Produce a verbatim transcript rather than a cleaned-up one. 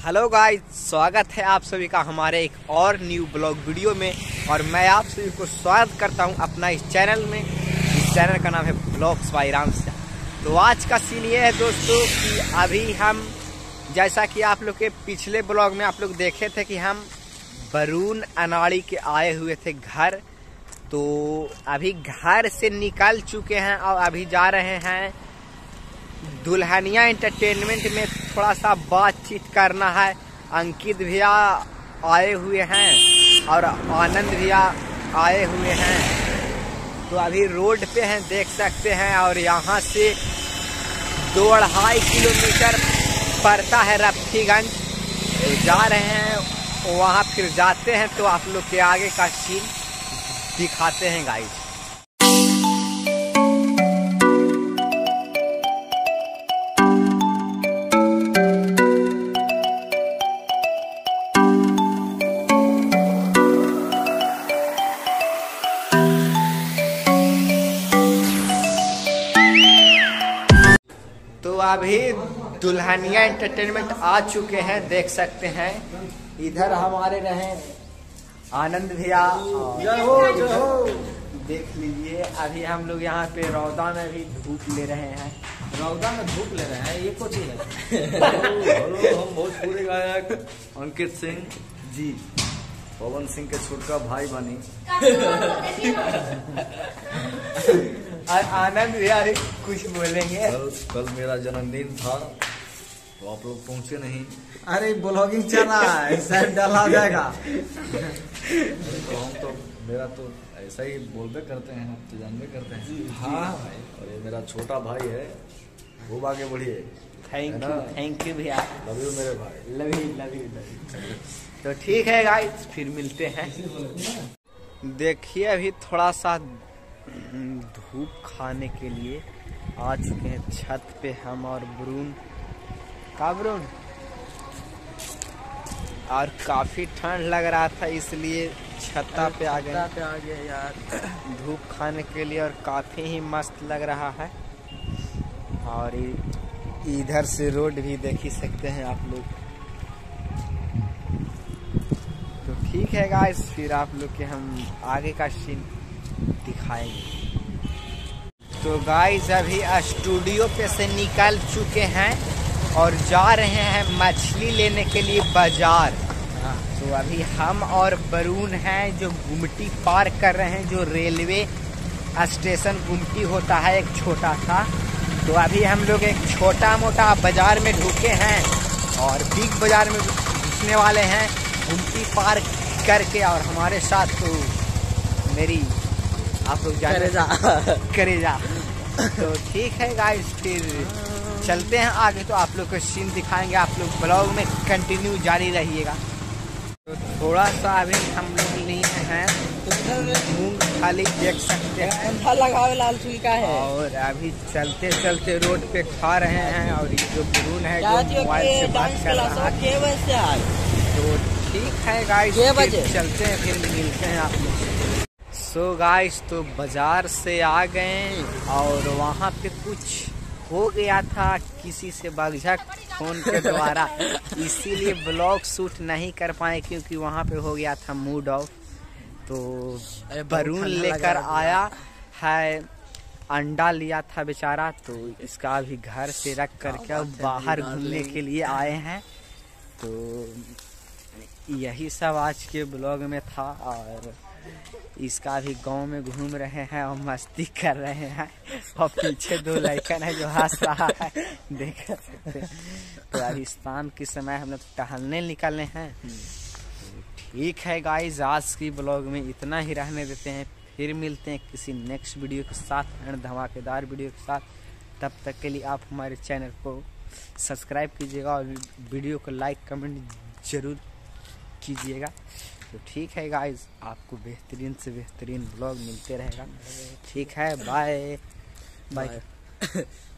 Hello guys, स्वागत है आप सभी का हमारे एक और न्यू ब्लॉग वीडियो में। और मैं आप सभी को स्वागत करता हूं अपना इस चैनल में। इस चैनल का नाम है ब्लॉग्स बाय रामश्याम। तो आज का सीन ये है दोस्तों कि अभी हम, जैसा कि आप लोग के पिछले ब्लॉग में आप लोग देखे थे कि हम बरून अनाड़ी के आए हुए थे घर। तो अभी घर से निकल चुके हैं और अभी जा रहे हैं दुल्हनिया एंटरटेनमेंट में। थोड़ा सा बातचीत करना है। अंकित भैया आए हुए हैं और आनंद भैया आए हुए हैं। तो अभी रोड पे हैं, देख सकते हैं। और यहाँ से दो अढ़ाई किलोमीटर पड़ता है रफीगंज। तो जा रहे हैं वहाँ, फिर जाते हैं तो आप लोग के आगे का सीन दिखाते हैं गाइस। तो अभी दुल्हनिया एंटरटेनमेंट आ चुके हैं, देख सकते हैं। इधर हमारे रहे आनंद भैया, देख लीजिए। अभी हम लोग यहाँ पे रौदा में भी धूप ले रहे हैं। रौदा में धूप ले रहे हैं, ये कुछ ही है। हेलो, हम भोजपुरी गायक अंकित सिंह जी, पवन सिंह के छोटका भाई बनी। और आनंद भैया भी कुछ बोलेंगे। कल, कल मेरा जन्मदिन था तो आप लोग पहुंचे नहीं। अरे ब्लॉगिंग चल रहा है, सर डाला जाएगा। तो हम तो मेरा तो ऐसा ही बोलबे करते हैं, आप तो जानबे करते हैं। हाँ भाई, और ये मेरा छोटा भाई है, खूब आगे बढ़िए। थैंक यू थैंक यू भैया, लव यू मेरे भाई, love you love you love you. तो ठीक है गाइस, फिर मिलते हैं। देखिए अभी थोड़ा सा धूप खाने के लिए आ चुके हैं छत पे हम और बरून का बरून। और काफी ठंड लग रहा था, इसलिए छत्ता पे आ गए पे आ गए यार धूप खाने के लिए। और काफी ही मस्त लग रहा है। और इधर से रोड भी देख ही सकते हैं आप लोग। तो ठीक है गाइस, फिर आप लोग के हम आगे का सीन दिखाएंगे। तो गाइस अभी स्टूडियो पे से निकल चुके हैं और जा रहे हैं मछली लेने के लिए बाजार। तो अभी हम और बरून हैं जो गुमटी पार कर रहे हैं, जो रेलवे स्टेशन गुमटी होता है एक छोटा सा। तो अभी हम लोग एक छोटा मोटा बाजार में ढुके हैं और बिग बाजार में घुसने वाले हैं गुमटी पार करके। और हमारे साथ तो मेरी आप लोग जाने करेजा करेजा। तो ठीक है गाइस, फिर चलते हैं आगे। तो आप लोग को सीन दिखाएंगे, आप लोग ब्लॉग में कंटिन्यू जारी रहिएगा। तो थोड़ा सा अभी हम लोग लिए हैं मूंगफली, देख सकते हैं लगावे लाल चुई का है। और अभी चलते चलते रोड पे खा रहे हैं। और ये जो बरून है जो मोबाइल से बात कर रहा है। तो ठीक है गाइस, चलते हैं, फिर मिलते हैं आप लोग। सो गाइस, तो बाजार से आ गए और वहाँ पे कुछ हो गया था किसी से बगझक फोन के द्वारा, इसीलिए ब्लॉग शूट नहीं कर पाए क्योंकि वहाँ पे हो गया था मूड ऑफ। तो बरून लेकर आया है, अंडा लिया था बेचारा, तो इसका भी घर से रख करके बाहर घूमने के लिए आए हैं। तो यही सब आज के ब्लॉग में था। और इसका भी गांव में घूम रहे हैं और मस्ती कर रहे हैं। और पीछे दो लड़कन है जो हंस रहा है, देख सकते हैं। तो अभी शाम के समय हम लोग टहलने निकले हैं। ठीक है गाइस, आज की ब्लॉग में इतना ही रहने देते हैं। फिर मिलते हैं किसी नेक्स्ट वीडियो के साथ, एंड धमाकेदार वीडियो के साथ। तब तक के लिए आप हमारे चैनल को सब्सक्राइब कीजिएगा और वीडियो को लाइक कमेंट जरूर कीजिएगा। तो ठीक है गाइस, आपको बेहतरीन से बेहतरीन ब्लॉग मिलते रहेगा। ठीक है, बाय बाय।